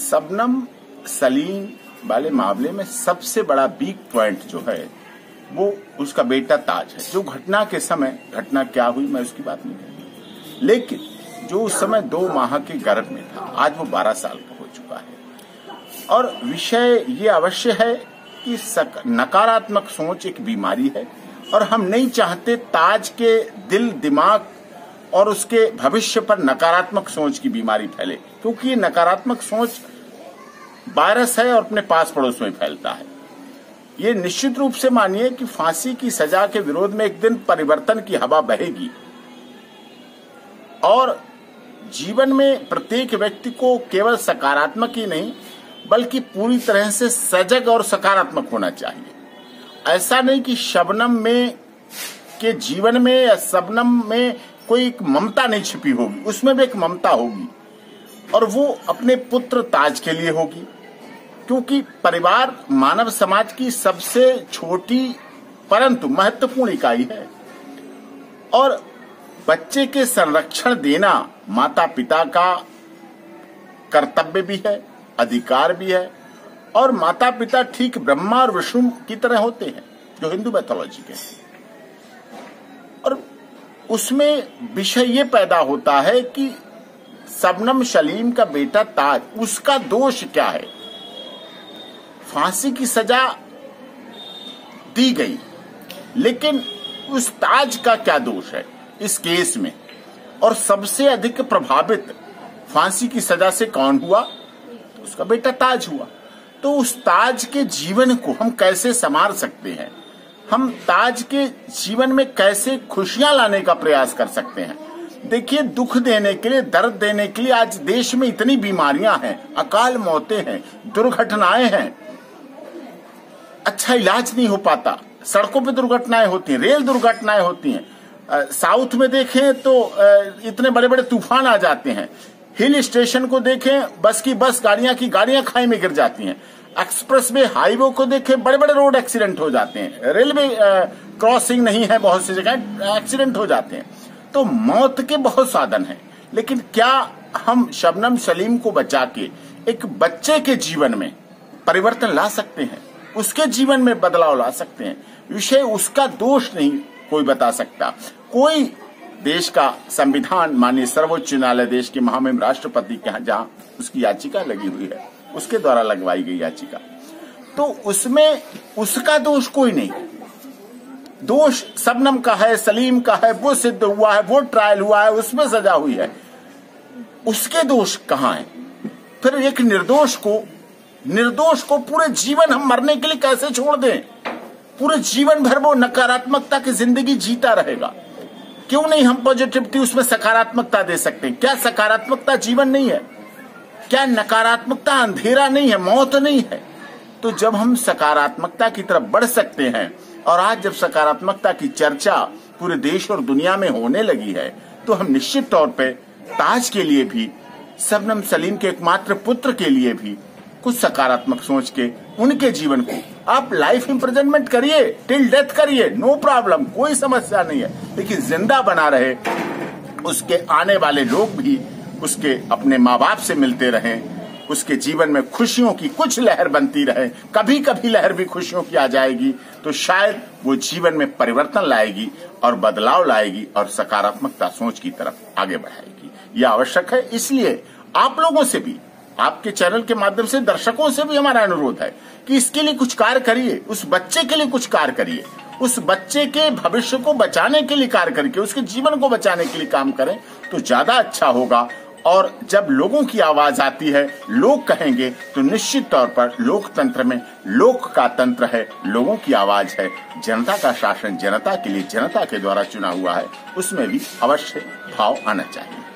शबनम सलीम वाले मामले में सबसे बड़ा वीक पॉइंट जो है वो उसका बेटा ताज है। जो घटना के समय घटना क्या हुई मैं उसकी बात नहीं करूंगा, लेकिन जो उस समय 2 माह के गर्भ में था, आज वो 12 साल का हो चुका है। और विषय ये अवश्य है कि नकारात्मक सोच एक बीमारी है और हम नहीं चाहते ताज के दिल दिमाग और उसके भविष्य पर नकारात्मक सोच की बीमारी फैले, क्योंकि ये नकारात्मक सोच वायरस है और अपने पास पड़ोस में फैलता है। ये निश्चित रूप से मानिए कि फांसी की सजा के विरोध में एक दिन परिवर्तन की हवा बहेगी और जीवन में प्रत्येक व्यक्ति को केवल सकारात्मक ही नहीं बल्कि पूरी तरह से सजग और सकारात्मक होना चाहिए। ऐसा नहीं कि शबनम में के जीवन में या शबनम में कोई एक ममता नहीं छिपी होगी, उसमें भी एक ममता होगी और वो अपने पुत्र ताज के लिए होगी, क्योंकि परिवार मानव समाज की सबसे छोटी परंतु महत्वपूर्ण इकाई है और बच्चे के संरक्षण देना माता पिता का कर्तव्य भी है, अधिकार भी है। और माता पिता ठीक ब्रह्मा और विष्णु की तरह होते हैं जो हिंदू मैथोलॉजी के, और उसमें विषय ये पैदा होता है कि शबनम सलीम का बेटा ताज, उसका दोष क्या है। फांसी की सजा दी गई, लेकिन उस ताज का क्या दोष है इस केस में। और सबसे अधिक प्रभावित फांसी की सजा से कौन हुआ? उसका बेटा ताज हुआ। तो उस ताज के जीवन को हम कैसे संवार सकते हैं, हम ताज के जीवन में कैसे खुशियां लाने का प्रयास कर सकते हैं। देखिए, दुख देने के लिए, दर्द देने के लिए आज देश में इतनी बीमारियां हैं, अकाल मौतें हैं, दुर्घटनाएं हैं, अच्छा इलाज नहीं हो पाता, सड़कों पे दुर्घटनाएं होती हैं, रेल दुर्घटनाएं होती हैं। साउथ में देखें तो इतने बड़े बड़े तूफान आ जाते हैं। हिल स्टेशन को देखें, बस की बस, गाड़ियां की गाड़ियां खाई में गिर जाती हैं। एक्सप्रेस वे हाईवे को देखें, बड़े बड़े रोड एक्सीडेंट हो जाते हैं। रेलवे क्रॉसिंग नहीं है, बहुत सी जगह एक्सीडेंट हो जाते हैं। तो मौत के बहुत साधन हैं, लेकिन क्या हम शबनम सलीम को बचा के एक बच्चे के जीवन में परिवर्तन ला सकते हैं, उसके जीवन में बदलाव ला सकते हैं? विषय उसका दोष नहीं कोई बता सकता। कोई देश का संविधान माननीय सर्वोच्च न्यायालय, देश के महामहिम राष्ट्रपति के यहाँ जहाँ उसकी याचिका लगी हुई है, उसके द्वारा लगवाई गई याचिका, तो उसमें उसका दोष कोई नहीं। दोष शबनम का है, सलीम का है, वो सिद्ध हुआ है, वो ट्रायल हुआ है, उसमें सजा हुई है, उसके दोष कहाँ है? फिर एक निर्दोष को पूरे जीवन हम मरने के लिए कैसे छोड़ दें? पूरे जीवन भर वो नकारात्मकता की जिंदगी जीता रहेगा। क्यों नहीं हम पॉजिटिविटी, उसमें सकारात्मकता दे सकते हैं? क्या सकारात्मकता जीवन नहीं है? क्या नकारात्मकता अंधेरा नहीं है, मौत नहीं है? तो जब हम सकारात्मकता की तरफ बढ़ सकते हैं, और आज जब सकारात्मकता की चर्चा पूरे देश और दुनिया में होने लगी है, तो हम निश्चित तौर पे ताज के लिए भी, शबनम सलीम के एकमात्र पुत्र के लिए भी कुछ सकारात्मक सोच के उनके जीवन को आप लाइफ इम्प्रिजनमेंट करिए, टिल डेथ करिए, नो प्रॉब्लम, कोई समस्या नहीं है, लेकिन जिंदा बना रहे, उसके आने वाले लोग भी उसके अपने माँ बाप से मिलते रहें, उसके जीवन में खुशियों की कुछ लहर बनती रहे। कभी कभी लहर भी खुशियों की आ जाएगी तो शायद वो जीवन में परिवर्तन लाएगी और बदलाव लाएगी और सकारात्मकता सोच की तरफ आगे बढ़ाएगी। यह आवश्यक है। इसलिए आप लोगों से भी, आपके चैनल के माध्यम से दर्शकों से भी हमारा अनुरोध है कि इसके लिए कुछ कार्य करिए, उस बच्चे के लिए कुछ कार्य करिए, उस बच्चे के भविष्य को बचाने के लिए कार्य करके उसके जीवन को बचाने के लिए काम करें तो ज्यादा अच्छा होगा। और जब लोगों की आवाज आती है, लोग कहेंगे, तो निश्चित तौर पर लोकतंत्र में लोक का तंत्र है, लोगों की आवाज है, जनता का शासन जनता के लिए, जनता के द्वारा चुना हुआ है, उसमें भी अवश्य भाव आना चाहिए।